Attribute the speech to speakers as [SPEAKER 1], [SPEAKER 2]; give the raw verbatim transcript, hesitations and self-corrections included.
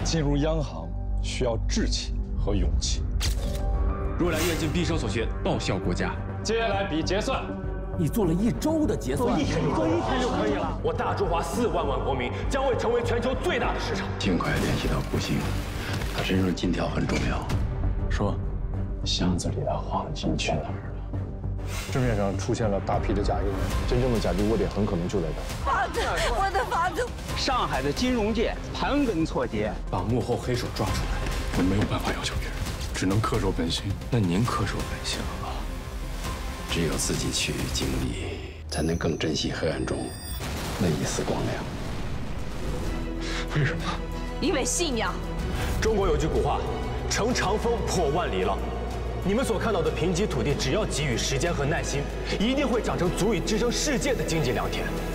[SPEAKER 1] 进入央行需要志气和勇气。
[SPEAKER 2] 若然愿尽毕生所学，报效国家。
[SPEAKER 1] 接下来比结算。
[SPEAKER 3] 你做了一周的结算，
[SPEAKER 4] 做一天就做一天就可以了。
[SPEAKER 5] 我大中华四万万国民将会成为全球最大的市场。
[SPEAKER 6] 尽快联系到顾星，他身上金条很重要。
[SPEAKER 1] 说，
[SPEAKER 6] 箱子里的黄金去哪儿了？
[SPEAKER 7] 市面上出现了大批的假银，真正的假币窝点很可能就在这儿。
[SPEAKER 8] 房子，我的房子！
[SPEAKER 4] 上海的金融界盘根错节，
[SPEAKER 2] 把幕后黑手抓出来。
[SPEAKER 6] 我没有办法要求别人，只能恪守本心。
[SPEAKER 2] 那您恪守本心了吧？
[SPEAKER 6] 只有自己去经历，才能更珍惜黑暗中那一丝光亮。
[SPEAKER 1] 为什么？
[SPEAKER 8] 因为信仰。
[SPEAKER 5] 中国有句古话：“乘长风破万里浪。”你们所看到的贫瘠土地，只要给予时间和耐心，一定会长成足以支撑世界的经济良田。